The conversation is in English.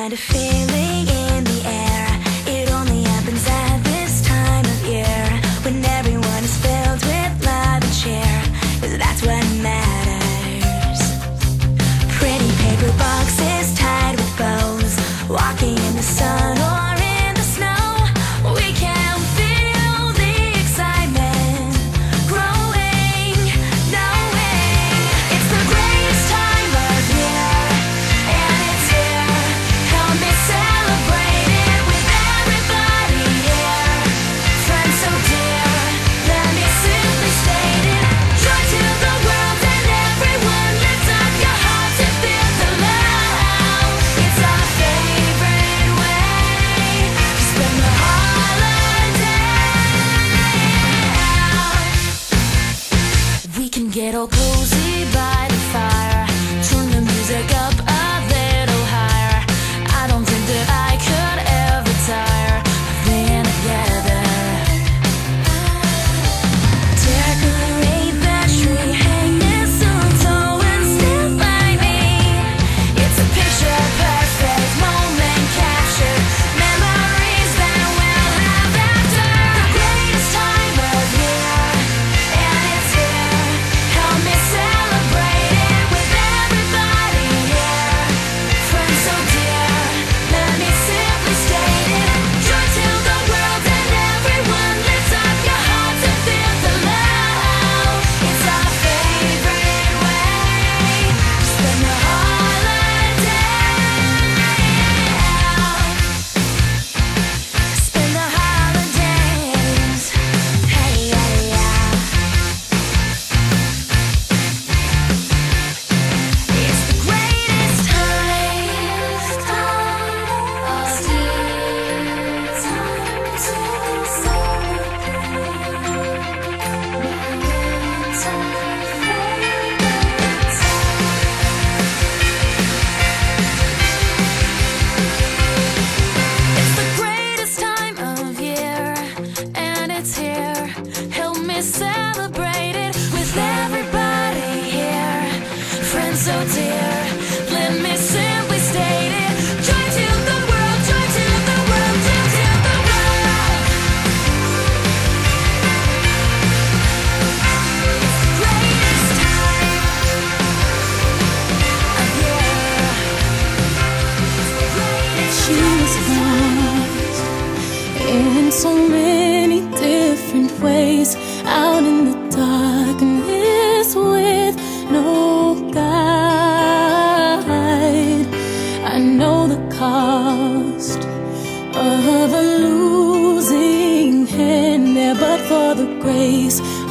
kind of feeling in the air. It only happens at this time of year, when everyone is filled with love and cheer, 'cause that's what matters. Pretty paper boxes tied with bows, walking in the sun or in the snow. We can feel the excitement growing, knowing it's the greatest time of year, and it's here. Help me celebrate it with everybody here. Friends so dear, let me simply state it. Joy to the world and everyone, lift up your hearts and feel the love. It's our favorite way to spend the holiday. We can get all cozy by the fire, turn the music up a little higher. I don't think that I could ever tire of being together. Decorate the tree, hang mistletoe and stand by me. It's a picture perfect moment captured, memories that we'll have after. The greatest time of year, and it's here. Help me celebrate it with everybody here. Friends so dear, let me simply state it. Joy to the world and everyone, lift up your hearts and feel the love. It's our favorite way to spend the holiday. Spend the holidays. Hey, yeah, yeah. It's the greatest time of year, time to It's the greatest time of year, and it's here. Help me celebrate it with everybody here. Friends so dear, let me simply state it. Joy to the world, joy to the world, joy to the world. It's the greatest time of year. She was lost in so many different ways, out in the darkness with no guide. I know the cost of a losing hand there, but for the grace